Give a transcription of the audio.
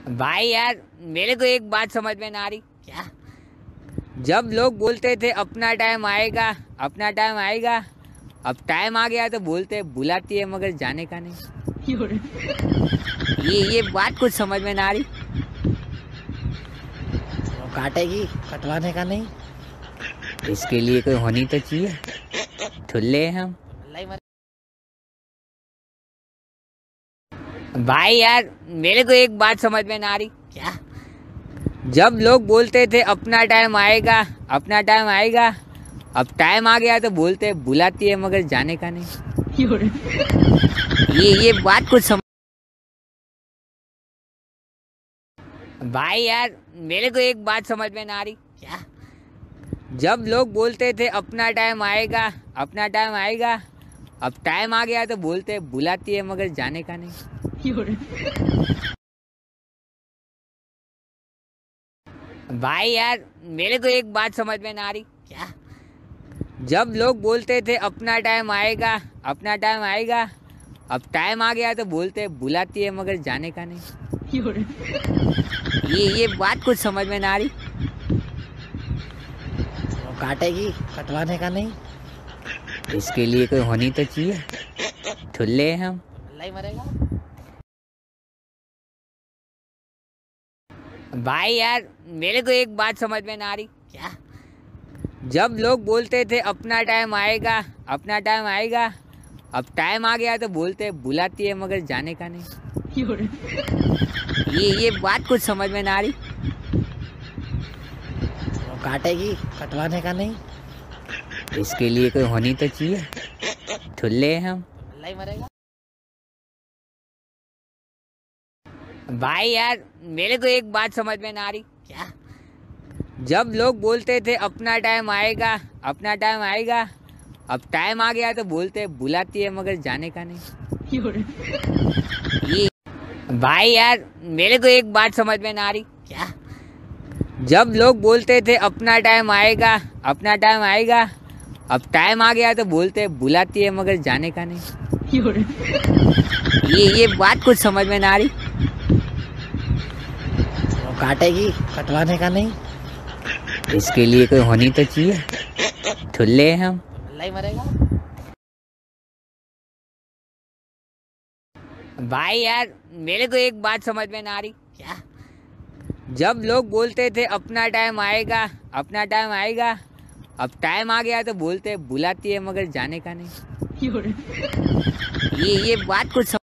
भाई यार, मेरे को एक बात समझ में ना आ रही। क्या? जब लोग बोलते थे अपना टाइम आएगा, अपना टाइम आएगा, अब टाइम आ गया तो बोलते बुलाती है मगर जाने का नहीं। ये बात कुछ समझ में ना आ रही। वो काटेगी, कटवाने का नहीं। इसके लिए कोई होनी तो चाहिए। ठुल्ले हैं हम। अल्लाह ही मरे। भाई यार, मेरे को एक बात समझ में ना आ रही। क्या? जब लोग बोलते थे अपना टाइम आएगा, अपना टाइम आएगा, अब टाइम आ गया तो बोलते बुलाती है मगर जाने का नहीं। ये बात कुछ समझ। भाई यार, मेरे को एक बात समझ में ना आ रही। क्या? जब लोग बोलते थे अपना टाइम आएगा, अपना टाइम आएगा, अब टाइम आ गया तो बोलते बुलाती है मगर जाने का नहीं। भाई यार, मेरे को एक बात समझ में ना आ रही। क्या? जब लोग बोलते थे अपना टाइम आएगा, अपना टाइम आएगा, अब टाइम आ गया तो बोलते बुलाती है मगर जाने का नहीं। ये बात कुछ समझ में ना आ रही। वो काटेगी, कटवाने का नहीं। इसके लिए कोई होनी तो चाहिए। ठुल्ले हैं हम। अल्लाह ही मरेगा। भाई यार, मेरे को एक बात समझ में ना आ रही। क्या? जब लोग बोलते थे अपना टाइम आएगा, अपना टाइम आएगा, अब टाइम आ गया तो बोलते बुलाती है मगर जाने का नहीं। ये बात कुछ समझ में ना आ रही। वो काटेगी, कटवाने का नहीं। इसके लिए कोई होनी तो चाहिए। ठुल्ले हैं हम। अल्लाह ही मरेगा। भाई यार, मेरे को एक बात समझ में ना आ रही। क्या? जब लोग बोलते थे अपना टाइम आएगा, अपना टाइम आएगा, अब टाइम आ गया तो बोलते बुलाती है मगर जाने का नहीं। ये भाई यार, मेरे को एक बात समझ में ना आ रही। क्या? जब लोग बोलते थे अपना टाइम आएगा, अपना टाइम आएगा, अब टाइम आ गया तो बोलते बुलाती है मगर जाने का नहीं। ये बात कुछ समझ में ना आ रही। वो काटेगी, कटवाने का नहीं। इसके लिए कोई होनी तो चाहिए। ठुल्ले हैं हम। अल्लाह ही मरेगा। भाई यार, मेरे को एक बात समझ में ना आ रही। क्या? जब लोग बोलते थे अपना टाइम आएगा, अपना टाइम आएगा, अब टाइम आ गया तो बोलते बुलाती है मगर जाने का नहीं। ये बात कुछ